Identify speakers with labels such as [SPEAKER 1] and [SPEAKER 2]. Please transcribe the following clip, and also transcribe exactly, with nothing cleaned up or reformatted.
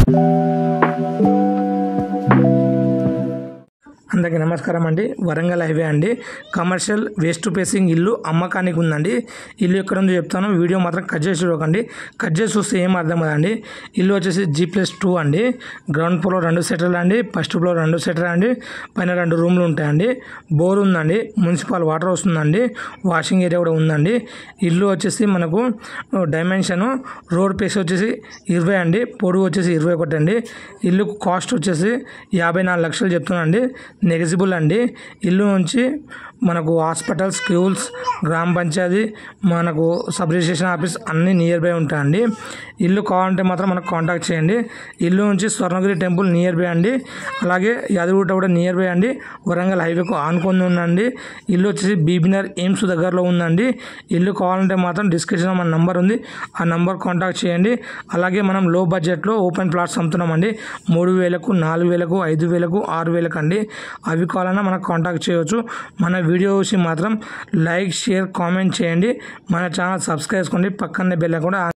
[SPEAKER 1] అందరికీ నమస్కారం అండి. వరంగల్ హైవే అండి. కమర్షియల్ వేస్ట్ పేసింగ్ ఇల్లు అమ్మకానికి ఉందండి. ఇల్లు ఎక్కడ ఉందో చెప్తాను, వీడియో మాత్రం కట్ చేసి చూడకండి. కట్ చేసి చూస్తే ఏం అర్థం కదండి. ఇల్లు వచ్చేసి జీ ప్లస్ టూ అండి. గ్రౌండ్ ఫ్లోర్ రెండు సెటర్లు అండి, ఫస్ట్ ఫ్లోర్ రెండు సెటర్ అండి, పైన రెండు రూమ్లు ఉంటాయండి. బోర్ ఉందండి, మున్సిపల్ వాటర్ వస్తుందండి, వాషింగ్ ఏరియా కూడా ఉందండి. ఇల్లు వచ్చేసి మనకు డైమెన్షన్ రోడ్ పేస్ వచ్చేసి ఇరవై అండి, పొడవు వచ్చేసి ఇరవై ఒకటి అండి. ఇల్లు కాస్ట్ వచ్చేసి యాభై నాలుగు లక్షలు చెప్తున్నాండి. నెగిజిబుల్ అండి. ఇల్లు నుంచి మనకు హాస్పిటల్, స్కూల్స్, గ్రామ పంచాయతీ, మనకు సబ్ రిజిస్ట్రేషన్ ఆఫీస్ అన్నీ నియర్ బై ఉంటాయండి. ఇల్లు కావాలంటే మాత్రం మనకు కాంటాక్ట్ చేయండి. ఇల్లు నుంచి స్వర్ణగిరి టెంపుల్ నియర్ బై అండి, అలాగే యాదగిరిగుట్ట కూడా నియర్ బై అండి. వరంగల్ హైవేకు ఆనుకొని ఉందండి. ఇల్లు వచ్చేసి బీబీనగర్ ఎయిమ్స్ దగ్గరలో ఉందండి. ఇల్లు కావాలంటే మాత్రం డిస్క్రిప్షన్లో మన నంబర్ ఉంది, ఆ నంబర్ కాంటాక్ట్ చేయండి. అలాగే మనం లో బడ్జెట్లో ఓపెన్ ప్లాట్స్ అమ్ముతున్నామండి. మూడు వేలకు నాలుగు వేలకు ఐదు వేలకు ఆరు వేలకు అండి. అవి కావాలన్నా మనకు కాంటాక్ట్ చేయవచ్చు. మన వీడియో చూసి మాత్రం లైక్, షేర్, కామెంట్ చేయండి. మన ఛానల్ సబ్స్క్రైబ్ చేసుకోండి. పక్కనే బెల్ కూడా